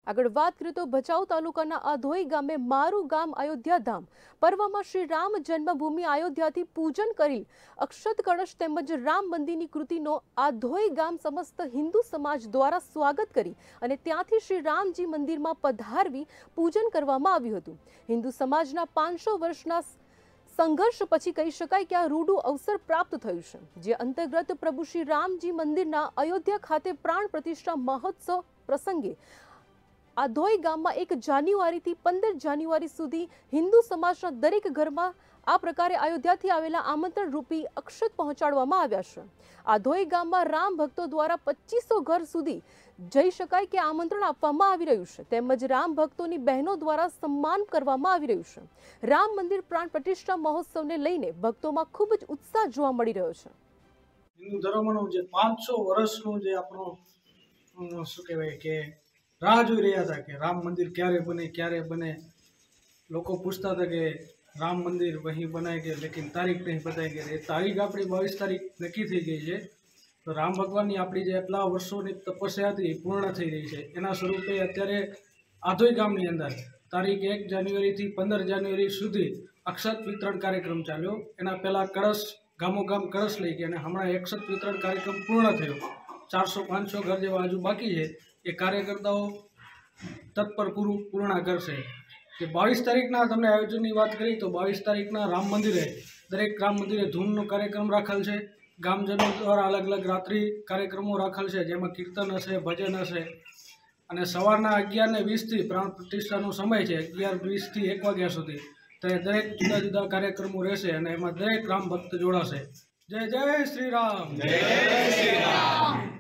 આગળ વાત કરીએ તો ભચાઉ તાલુકાના આધોઈ ગામે મારું ગામ અયોધ્યા ધામ પર્વમાં શ્રી રામ જન્મભૂમિ અયોધ્યાથી પૂજન કરી અક્ષત કળશ તેમજ રામ મંદિરની કૃતિનો આધોઈ ગામ સમસ્ત હિન્દુ સમાજ દ્વારા સ્વાગત કરી અને ત્યાંથી શ્રી રામજી મંદિરમાં પધારવી પૂજન કરવામાં આવ્યું હતું। હિન્દુ સમાજના 500 વર્ષના संघर्ष પછી કહી શકાય કે આ રૂડું અવસર પ્રાપ્ત થયું છે, જે અંતર્ગત પ્રભુ શ્રી રામજી મંદિરના અયોધ્યા ખાતે પ્રાણ પ્રતિષ્ઠા મહોત્સવ પ્રસંગે આધોઈ ગામમાં 1 જાન્યુઆરીથી 15 જાન્યુઆરી સુધી હિન્દુ સમાજના દરેક ઘરમાં આ પ્રકારે અયોધ્યાથી આવેલા આમંત્રણ રૂપી અક્ષત પહોંચાડવામાં આવ્યા છે। આધોઈ ગામમાં રામ ભક્તો દ્વારા 2500 ઘર સુધી જઈ શકાય કે આમંત્રણ આપવામાં આવી રહ્યું છે, તેમજ રામ ભક્તોની બહેનો દ્વારા સન્માન કરવામાં આવી રહ્યું છે। રામ મંદિર પ્રાણ પ્રતિષ્ઠા મહોત્સવને લઈને ભક્તોમાં ખૂબ જ ઉત્સાહ જોવા મળી રહ્યો છે। હિન્દુ ધર્મનો જે 500 વર્ષનો જે આપણો શું કહેવાય કે રાહ જોઈ રહ્યા હતા કે રામ મંદિર ક્યારે બને। લોકો પૂછતા હતા કે રામ મંदिर वहीं बनाएंगे लेकिन तारीख नहीं बताएंगे। ये तारीख अपनी 22 तारीख नक्की થઈ ગઈ છે। તો રામ ભગવાનની આપણી જે એટલા વર્ષોની તપસ્યા હતી પૂર્ણ થઈ રહી છે। એના સ્વરૂપે અત્યારે આધોઈ ગામની અંદર તારીખ 1 જાન્યુઆરીથી 15 જાન્યુઆરી સુધી અક્ષત વિતરણ કાર્યક્રમ ચાલ્યો। એના પહેલાં કળશ ગામોગામ કળશ લઈ ગયા અને હમણાં અક્ષત વિતરણ કાર્યક્રમ પૂર્ણ થયો। 400-500 ઘર જેવા હજુ બાકી છે। એ કાર્યકર્તાઓ તત્પર પૂર્ણ કરશે। કે 22 તારીખના તમને આયોજનની વાત કરી તો 22 તારીખના રામ મંદિરે દરેક રામ મંદિરે ધૂનનો કાર્યક્રમ રાખેલ છે। ગામજનો દ્વારા અલગ અલગ રાત્રિ કાર્યક્રમો રાખેલ છે, જેમાં કીર્તન હશે, ભજન હશે અને સવારના 11:20થી પ્રાણ પ્રતિષ્ઠાનો સમય છે 11:20થી 1 વાગ્યા સુધી। તો દરેક જુદા જુદા કાર્યક્રમો રહેશે અને એમાં દરેક રામ ભક્ત જોડાશે। જય જય શ્રી રામ। જય શ્રી રામ।